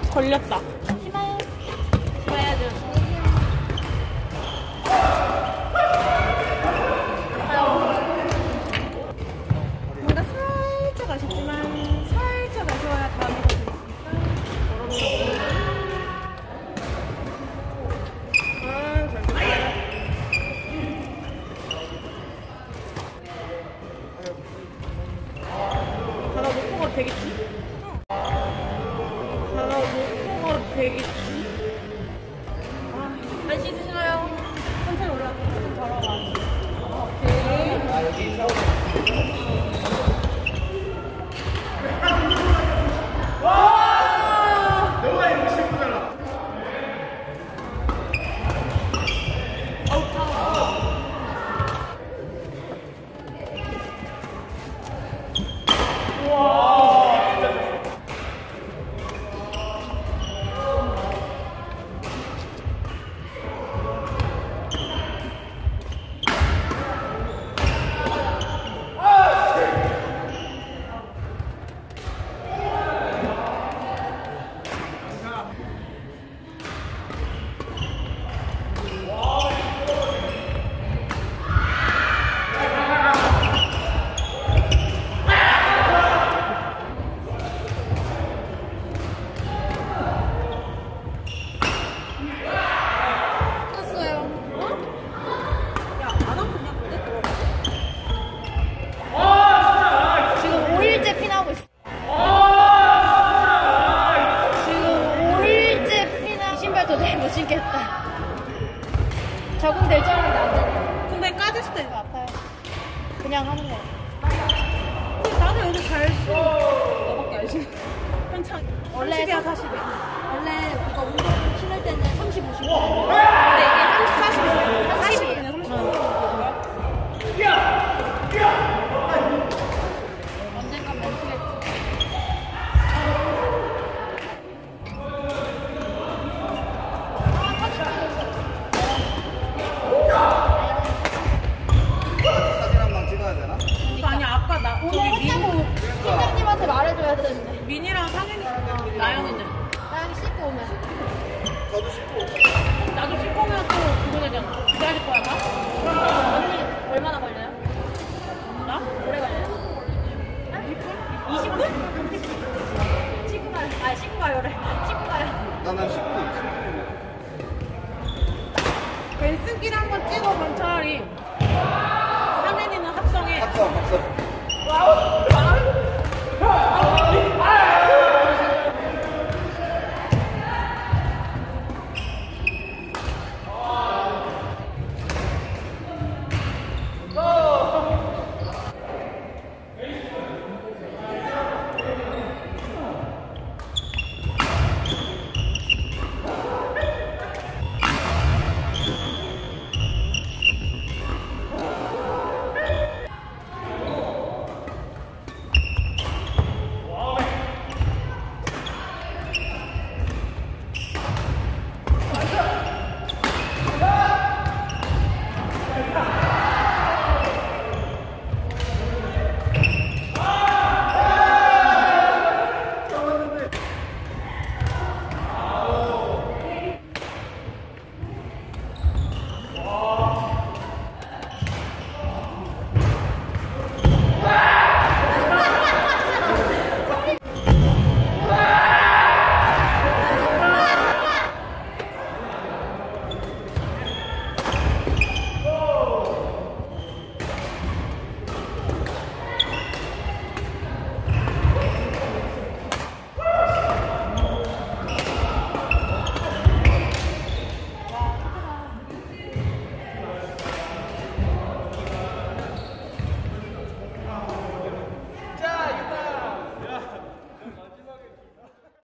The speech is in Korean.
걸렸다. 심해. 심해야죠. 뭔가 살짝 아쉽지만 살짝 아쉬워야 다음에 더 재밌으니까. 가다 놓고 가도 되겠지? 가다 놓고 가도 되겠지? 안 씻으시나요? 천천히 올라가. 좀 걸어봐. 오케이. 아, 여기 샤워. 적응될 줄 알았는데 안 되네. 근데 까졌을 때 아파요. 그냥 하는 거야. 나도 여기 잘 쉬어. 너밖에 안 쉬어. 괜찮아. 원래 30이야 40이야. 원래 이거 운동 신을 때는 35 신고. 근데 이게 30, 40이에요. 30. 언젠간 멈추겠지. 사진 한 방 찍어야 되나? 아니 아까 나 오늘 했다고 팀장님한테 말해줘야 되는데. 민이랑 상현이 나영이는 나랑 씻고 오면. 저도 씻고. 나도 씻고 오면 또 그거 되잖아. 기다릴 거야 나? 언니 얼마나 걸려요? 나? 오래 걸려요? 20분? 씻고 가요. 아 씻고 가요래. 씻고 가요. 나는 씻고. 벤슨길 한번 찍어본 차라리